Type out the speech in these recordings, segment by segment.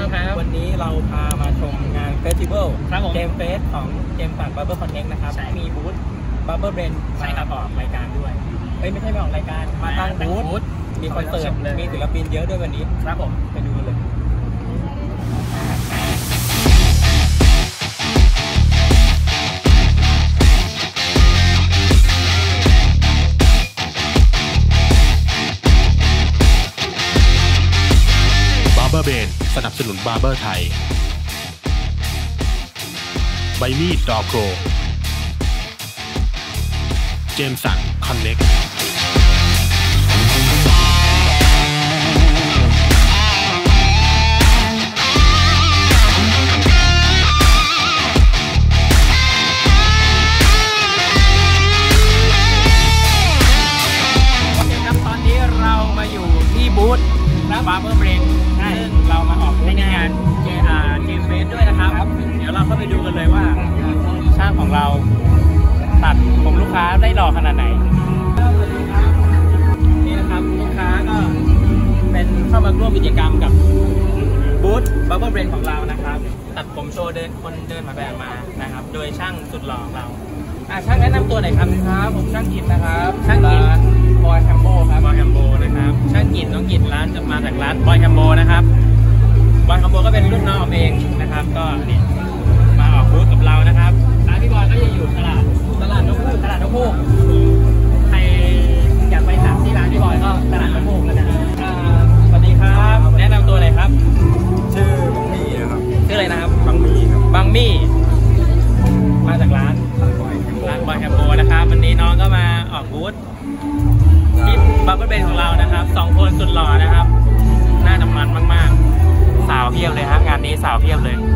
บ้างครับวันนี้เราพามาชมงานเฟสติวัลเกมเฟสของเกมฝั่ง Barber Connect นะครับมีบูธ Barber Brand มาออกรายการด้วยไม่ใช่มาออกรายการมาตั้งบูธมีคอนเสิร์ตมีศิลปินเยอะด้วยวันนี้ครับผมไปดูเลย Barber Brand สนับสนุนบาร์เบอร์ไทยใบมีดดอโกรเจมสันคอนเน็กตอนนี้เรามาอยู่ที่บูธBarber Brand ซึ่งเรามาออกในงานเกมเฟสด้วยนะครับเดี๋ยวเราเข้าไปดูกันเลยว่าช่างของเราตัดผมลูกค้าได้หล่อขนาดไหนนี่นะครับลูกค้าก็เป็นเข้ามาร่วมกิจกรรมกับบูธ Barber Brand ของเรานะครับตัดผมโชว์คนเดินมาแบบมานะครับโดยช่างสุดหล่อของเราช่างแนะนำตัวหน่อยครับผมช่างกิจนะครับช่างกิจบอยแฮมโบครับบอยแฮมโบนะครับช่างกิจน้องกิจร้านจะมาจากร้านบอยแฮมโบนะครับบอยแฮมโบก็เป็นรุ่นน้องเองนะครับก็นี่มาออกบูธกับเรานะครับร้านพี่บอยก็จะอยู่ตลาดนกฮูกใครอยากไปสั่งที่ร้านพี่บอยก็ตลาดนกฮูกแล้วนะสวัสดีครับแนะนำตัวหน่อยครับชื่อบังมี่นะครับชื่ออะไรนะครับบังมี่ครับบังมี่มาจากร้านบอยแฮมโบนะครับวันนี้น้องก็มาออกบูธที่Barber Brandของเรานะครับ2คนสุดหล่อนะครับน่าจะมันมากๆสาวเพียบเลยฮะงานนี้สาวเพียบเลย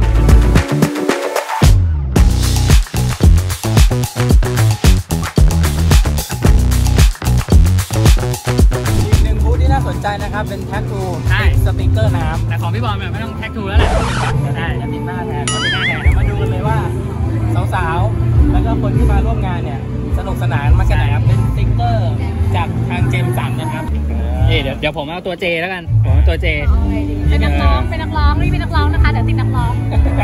อีกหนึ่งบูธที่น่าสนใจนะครับเป็นแท็กทูสติกเกอร์น้ำแต่ของพี่บอลแบบไม่ต้องแท็กทูแล้วแหละได้จะติดหน้าแทนมาดูกันเลยว่าสาวๆแล้วก็คนที่มาร่วมงานเนี่ยสนุกสนานมากแค่ไหนครับเป็นสติ๊กเกอร์จากทางเจมสันนะครับเดี๋ยวผมเอาตัวเจแล้วกันผมเอาตัวเจเป็นนักร้องนี่เป็นนักร้องนะคะเดี๋ยวติดนักร้อง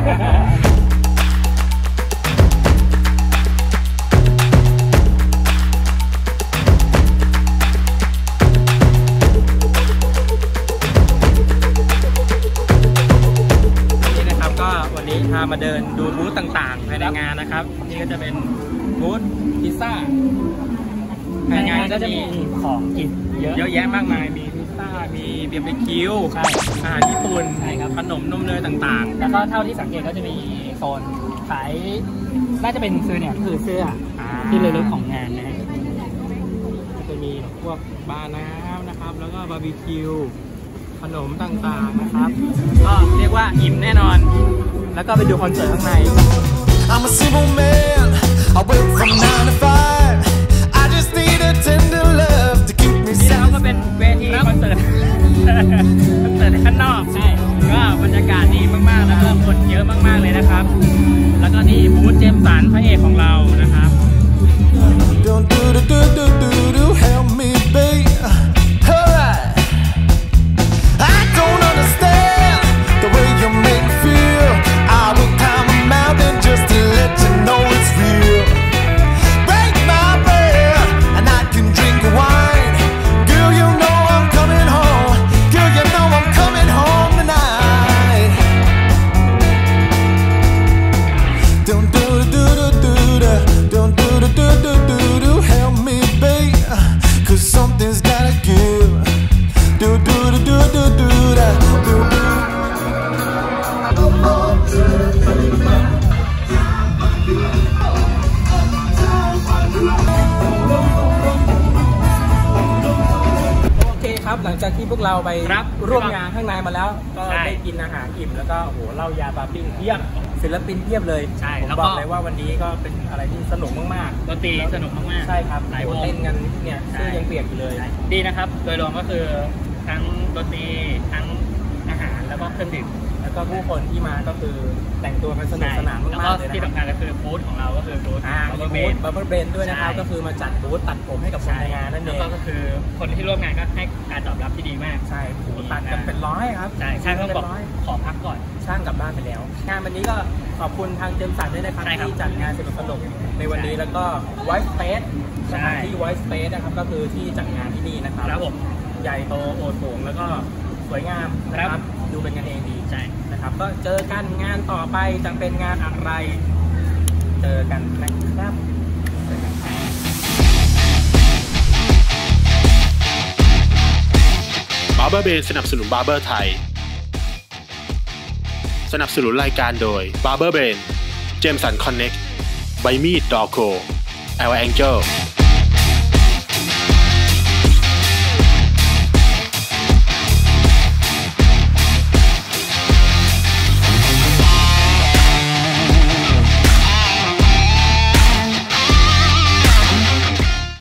นี่นะครับก็วันนี้พามาเดินดูบูธต่างๆภายในงานนะครับนี่ก็จะเป็นบูธพิซซ่าภายในงานก็จะมีของกินเยอะแยะมากมายมีพิซซ่ามีเบียร์เบคิวอาหารญี่ปุ่นขนมนมเนยต่างๆแล้วก็เท่าที่สังเกตก็จะมีโซนขายน่าจะเป็นซื้อเนี่ยคือเสื้อที่ระลึกของงานนะจะมีพวกบาร์น้ำนะครับแล้วก็บาร์บีคิวขนมต่างๆนะครับก็เรียกว่าอิ่มแน่นอนแล้วก็ไปดูคอนเสิร์ตข้างใน I'm a simple man. I work from 9 to 5. I just need a tender love to keep me นี่เราก็เป็นเวทีคอนเสิร์ตข้างนอกใช่ก็บรรยากาศดีมากๆแล้วก็คนเยอะมากๆเลยนะครับแล้วก็นี่บูธเจมสันพระเอกของเรานะครับ Don't do help me babe. Alright. I don't understand the way you make me feel. I will climb a mountain just to let you know it's real. Break my bread and I can drink your wine. Girl, you know I'm coming home. Girl, you know I'm coming home tonight. Don't do help me babe. 'Cause something's gotta give. Do that. โอเคครับหลังจากที่พวกเราไปร่วมงานข้างในมาแล้วก็ได้กินอาหารอิ่มแล้วก็โอ้โหเหล้ายาปาปิ้งเพียบศิลปินเพียบเลยใช่ผมบอกเลยว่าวันนี้ก็เป็นอะไรที่สนุกมากๆดนตรีสนุกมากๆใช่ครับหลายวงเล่นกันเนี่ยเสื้อยังเปียกอยู่เลยดีนะครับโดยรวมก็คือทั้งดนตรีทั้งอาหารแล้วก็เครื่องดื่มแล้วก็ผู้คนที่มาก็คือแต่งตัวกันสนุกสนานแล้วมาก็กๆเลยนะที่ครับสำคัญก็คือบูธของเราก็คือบูธมีบูธบับเบิ้ลเบนด้วยนะครับใช่ก็คือมาจัดบูธตัดผมให้กับคนในงานนั่นเอแล้วงก็คือคนที่ร่วมงานก็ให้การตอบรับที่ดีมากใช่ตัดกันเป็นร้อยครับใช่ช่างต้องบอกเป็นร้ยขอพักก่อนช่างกลับบ้านไปแล้ว งานวันนี้ก็ขอบคุณทางเจมสันด้วยนะครับใช่ครับที่จัดงานสนุกๆในวันนี้แล้วก็ White Space สใช่ถานที่ White Space นะครับก็คือที่จัดงานที่นี่นะครับครับผมใหญ่โตโอโถงแล้วก็สวยงามนะครับดูเป็นกันเองดีใช่นะครับก็เจอกันงานต่อไปจะเป็นงานอะไร เจอกันนะครับ Barber Brain สนับสนุน Barber ไทย สนับสนุนรายการโดย Barber Brain เจมสันคอนเน็กใบมีดดอโก L Angel